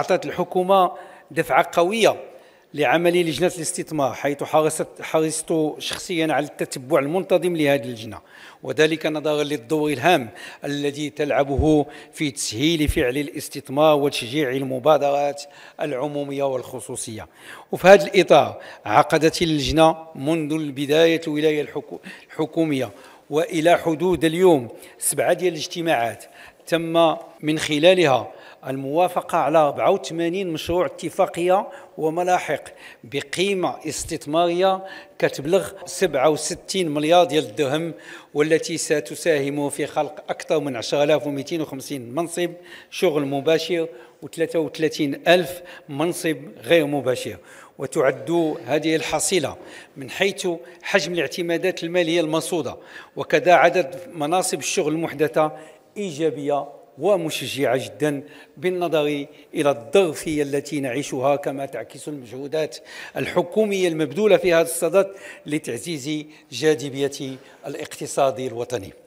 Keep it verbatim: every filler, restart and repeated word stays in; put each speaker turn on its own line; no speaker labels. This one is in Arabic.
أعطت الحكومة دفعة قوية لعمل لجنة الاستثمار، حيث حرصت حرصت شخصيا على التتبع المنتظم لهذه اللجنة، وذلك نظرا للدور الهام الذي تلعبه في تسهيل فعل الاستثمار وتشجيع المبادرات العمومية والخصوصية. وفي هذا الإطار عقدت اللجنة منذ البداية الولاية الحكومية وإلى حدود اليوم سبعة ديال الاجتماعات تم من خلالها الموافقة على أربعة وثمانين مشروع اتفاقية وملاحق بقيمة استثمارية كتبلغ سبعة وستين مليار ديال الدرهم، والتي ستساهم في خلق أكثر من عشرة آلاف ومئتين وخمسين منصب شغل مباشر وثلاثة وثلاثين ألف منصب غير مباشر. وتعد هذه الحصيلة من حيث حجم الاعتمادات المالية المرصودة وكذا عدد مناصب الشغل المحدثة إيجابية ومشجعة جدا بالنظر إلى الظرفية التي نعيشها، كما تعكس المجهودات الحكومية المبذولة في هذا الصدد لتعزيز جاذبية الاقتصاد الوطني.